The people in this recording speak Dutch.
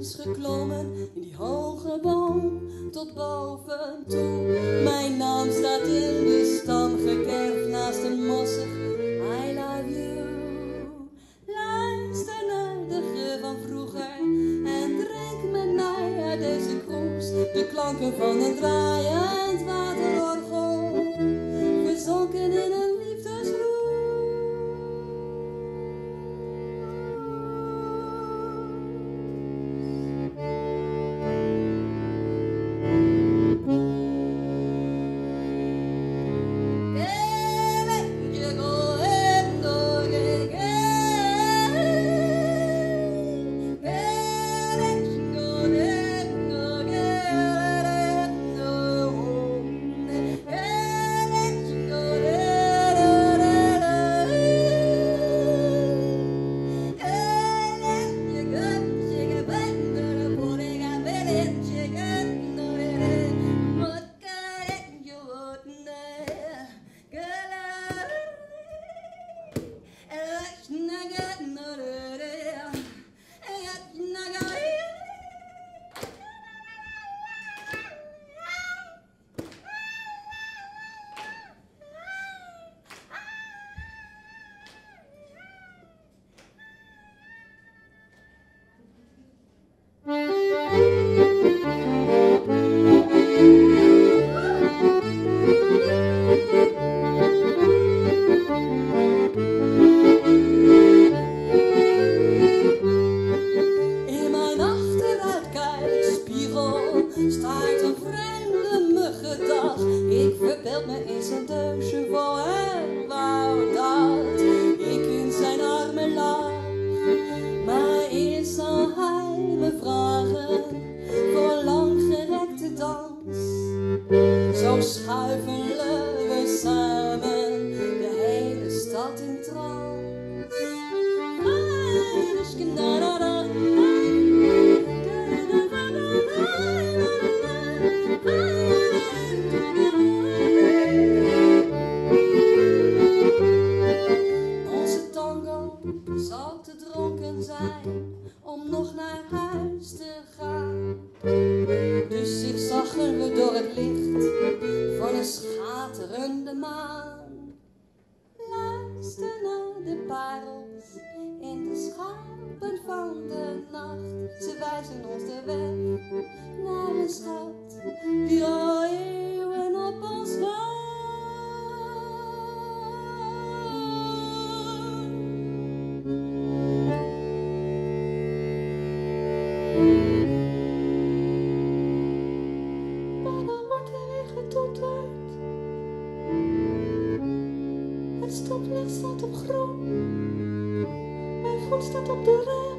is geklommen in die hoge boom tot boven toe. Mijn naam staat in de stam gekerfd naast een mossig I love you. Luister naar de geur van vroeger en drink met mij uit deze kroes de klanken van een draaiend waterorgel, verzonken in een liefdesroes. Staart een vreemde muggendag. Ik verbeeld me eens een deusje voor hem wou dat ik in zijn armen lag. Maar eerst zal hij me vragen voor langgerekte dans. Zo schuiven we samen de hele stad in trance. Onze tango zal te dronken zijn om nog naar huis te gaan. Dus zigzaggen we door het licht van een schaterende maan. Luister naar de parels in de schapen van de nacht. Ze wijzen ons de weg naar een stad die al eeuwen op ons wacht. Maar dan wordt er weer getoeterd. Het stoplicht staat op groen. Mijn voet staat op de rij.